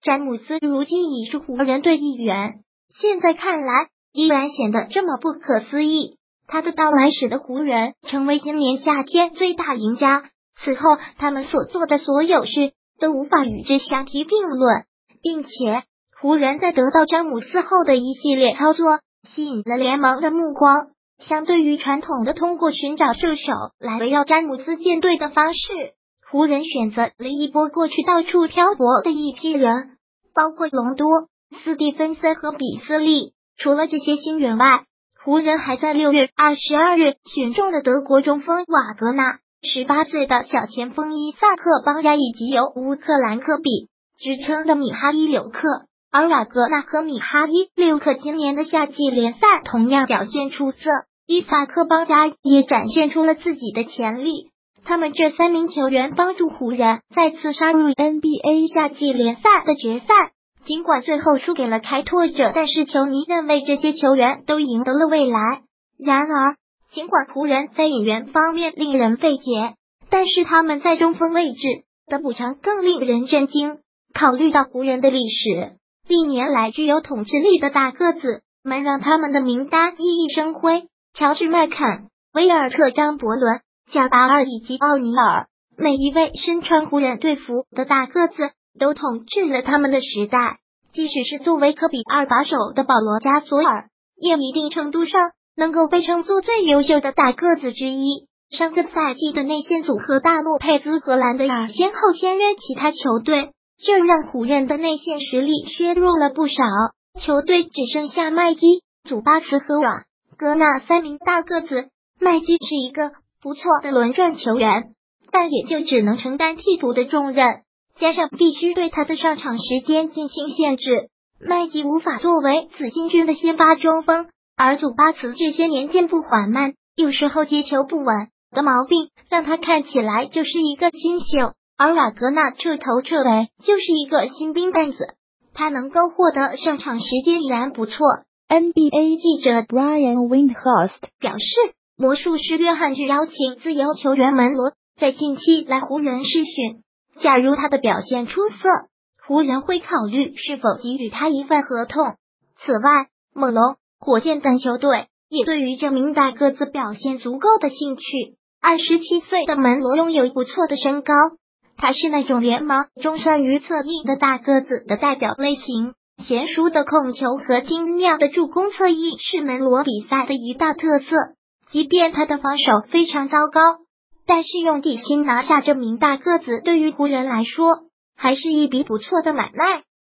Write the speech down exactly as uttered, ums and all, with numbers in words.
詹姆斯如今已是湖人队一员，现在看来依然显得这么不可思议。他的到来使得湖人成为今年夏天最大赢家，此后他们所做的所有事都无法与之相提并论，并且湖人在得到詹姆斯后的一系列操作吸引了联盟的目光。相对于传统的通过寻找射手来围绕詹姆斯建队的方式，湖人选择了一波过去到处漂泊的一批人，包括隆多、斯蒂芬森和比斯利。除了这些新人外，湖人还在六月二十二日选中了德国中锋瓦格纳、十八岁的小前锋伊萨克邦加以及由乌克兰科比之称的米哈伊柳克。而瓦格纳和米哈伊柳克今年的夏季联赛同样表现出色，伊萨克邦加也展现出了自己的潜力。他们这三名球员帮助湖人再次杀入 N B A 夏季联赛的决赛。尽管最后输给了开拓者，但是球迷认为这些球员都赢得了未来。然而，尽管湖人在引援方面令人费解，但是他们在中锋位置的补强更令人震惊。考虑到湖人的历史，历年来具有统治力的大个子们让他们的名单熠熠生辉。乔治麦肯、威尔特张伯伦、贾巴尔以及奥尼尔，每一位身穿湖人队服的大个子都统治了他们的时代。即使是作为科比二把手的保罗加索尔，也一定程度上能够被称作最优秀的大个子之一。上个赛季的内线组合大洛佩兹和兰德尔先后签约其他球队，这让湖人的内线实力削弱了不少，球队只剩下麦基、祖巴茨和瓦格纳三名大个子。麦基是一个不错的轮转球员，但也就只能承担替补的重任，加上必须对他的上场时间进行限制，麦基无法作为紫金军的先发中锋。而祖巴茨这些年进步缓慢，有时候接球不稳的毛病，让他看起来就是一个新秀。而瓦格纳彻头彻尾就是一个新兵蛋子，他能够获得上场时间已然不错。N B A 记者 Brian Windhorst 表示，魔术师约翰去邀请自由球员门罗在近期来湖人试训，假如他的表现出色，湖人会考虑是否给予他一份合同。此外，猛龙、火箭等球队也对于这名大个子表现足够的兴趣。二十七岁的门罗拥有不错的身高，他是那种联盟中善于策应的大个子的代表类型，娴熟的控球和精妙的助攻策应是门罗比赛的一大特色。即便他的防守非常糟糕，但是用底薪拿下这名大个子对于湖人来说还是一笔不错的买卖。